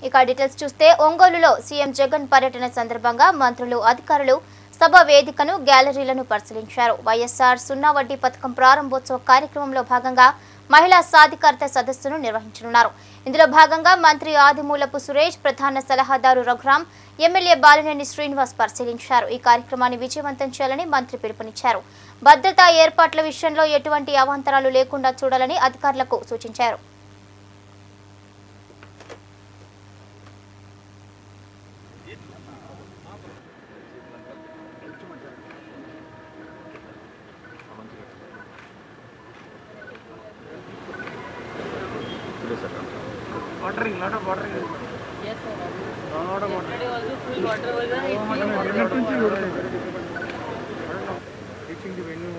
ఇక డీటెయిల్స్ చూస్తే ఒంగోలులో సీఎం జగన్ పర్యటన సందర్భంగా మంత్రులు అధికారులు సభ వేదికను గ్యాలరీలను పరిశీలించారు. వైఎస్ఆర్ 0 వడ్డీ పథకం ప్రారంభోత్సవ కార్యక్రమంలో భాగంగా మహిళా సాధికారత సదస్సును నిర్వహించనున్నారు. ఇందులో భాగంగా మంత్రి ఆదిమూలపు సురేష్, ప్రధాన సలహాదారు రఘురాం, ఎమ్మెల్యే బాలినేని శ్రీనివాస్ పరిశీలించారు. ఈ కార్యక్రమాన్ని విజయవంతం చేయాలని మంత్రి పిలుపునిచ్చారు. భద్రతా ఏర్పాట్ల విషయంలో ఎటువంటి అవాంతరాలు లేకుండా చూడాలని అధికారులకు సూచించారు. Watering, lot of watering. Yes, sir. Lot of water. Yesterday also full water was there. Reaching the venue.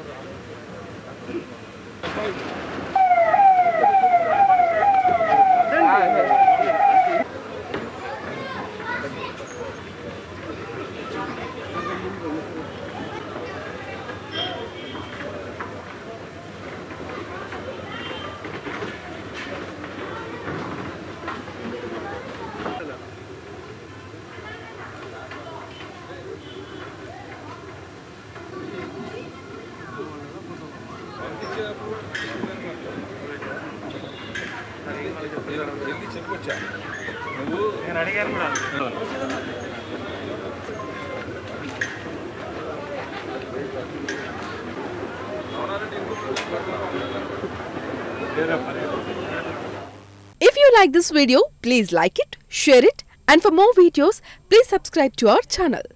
If you like this video, please like it, share it, and for more videos, please subscribe to our channel.